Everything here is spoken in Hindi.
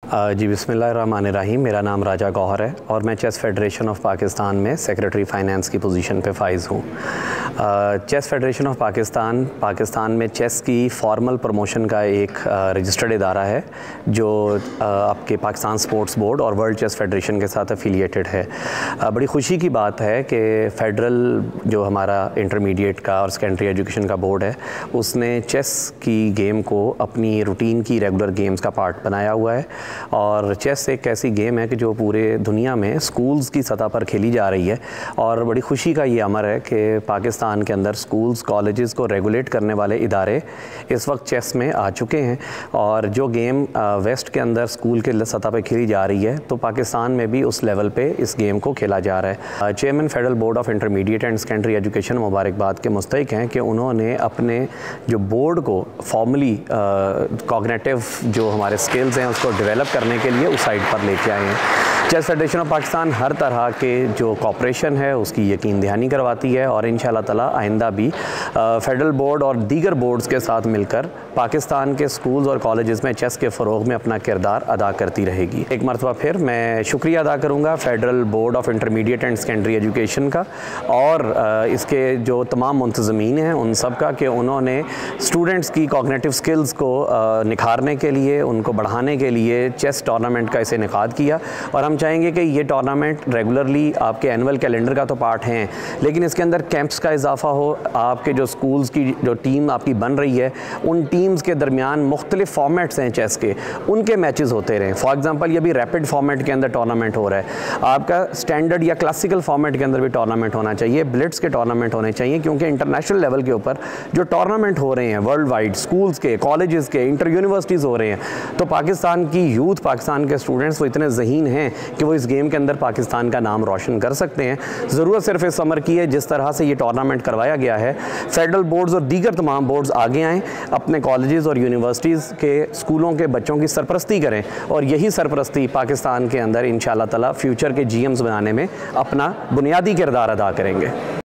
जी बिस्मिल्लाहिर्रहमानिर्रहीम। मेरा नाम राजा गौहर है और मैं चेस फेडरेशन ऑफ पाकिस्तान में सेक्रेटरी फ़ाइनेंस की पोजीशन पे फाइज़ हूँ। चेस फेडरेशन ऑफ पाकिस्तान में चेस की फॉर्मल प्रमोशन का एक रजिस्टर्ड इदारा है जो आपके पाकिस्तान स्पोर्ट्स बोर्ड और वर्ल्ड चेस फेडरेशन के साथ एफिलिएटेड है। बड़ी खुशी की बात है कि फ़ेडरल जो हमारा इंटरमीडिएट का और सेकेंडरी एजुकेशन का बोर्ड है उसने चेस की गेम को अपनी रूटीन की रेगुलर गेम्स का पार्ट बनाया हुआ है। और चेस एक ऐसी गेम है कि जो पूरे दुनिया में स्कूल्स की सतह पर खेली जा रही है और बड़ी खुशी का ये अमर है कि पाकिस्तान के अंदर स्कूल्स कॉलेजेस को रेगुलेट करने वाले इदारे इस वक्त चेस में आ चुके हैं। और जो गेम वेस्ट के अंदर स्कूल के सतह पर खेली जा रही है तो पाकिस्तान में भी उस लेवल पे इस गेम को खेला जा रहा है। Chairman federal board of intermediate and secondary education मुबारकबाद के मुस्तहिक हैं कि उन्होंने अपने जो बोर्ड को फॉर्मली कॉग्निटिव जो हमारे स्किल्स हैं उसको डेवलप करने के लिए उस साइड पर लेके आए हैं। चेस फेडरेशन ऑफ पाकिस्तान हर तरह के जो कॉपरेशन है उसकी यकीन दहानी करवाती है और इंशाल्लाह ताला आइंदा भी फेडरल बोर्ड और दीगर बोर्ड्स के साथ मिलकर पाकिस्तान के स्कूल्स और कॉलेजेस में चेस के फ़रोग़ में अपना किरदार अदा करती रहेगी। एक मरतबा फिर मैं शुक्रिया अदा करूँगा federal board of intermediate and secondary education का और इसके जो तमाम मुंतज़मीन हैं उन सब का कि उन्होंने स्टूडेंट्स की कॉग्निटिव स्किल्स को निखारने के लिए, उनको बढ़ाने के लिए चेस टूर्नामेंट का इसे इनेकाद किया। और हम चाहेंगे कि ये टूर्नामेंट रेगुलरली आपके एनुअल कैलेंडर का तो पार्ट हैं लेकिन इसके अंदर कैंप्स का इजाफा हो। आपके जो स्कूल्स की जो टीम आपकी बन रही है उन टीम्स के दरमियान मुख्तलिफ फॉर्मेट्स हैं चेस के, उनके मैचेस होते रहें। फॉर एग्जांपल ये भी रैपिड फॉर्मेट के अंदर टूर्नामेंट हो रहा है, आपका स्टैंडर्ड या क्लासिकल फॉर्मेट के अंदर भी टूर्नामेंट होना चाहिए, ब्लिट्स के टूर्नामेंट होने चाहिए क्योंकि इंटरनेशनल लेवल के ऊपर जो टूर्नामेंट हो रहे हैं वर्ल्ड वाइड स्कूल्स के, कॉलेजेस के, इंटर यूनिवर्सिटीज़ हो रहे हैं तो पाकिस्तान की यूथ, पाकिस्तान के स्टूडेंट्स वो इतने ज़हीन हैं कि वो इस गेम के अंदर पाकिस्तान का नाम रोशन कर सकते हैं। ज़रूरत सिर्फ इस समर की है जिस तरह से ये टूर्नामेंट करवाया गया है फेडरल बोर्ड्स और दीगर तमाम बोर्ड्स आगे आएँ, अपने कॉलेजेस और यूनिवर्सिटीज़ के स्कूलों के बच्चों की सरपरस्ती करें और यही सरपरस्ती पाकिस्तान के अंदर इंशाअल्लाह ताला फ्यूचर के GMs बनाने में अपना बुनियादी किरदार अदा करेंगे।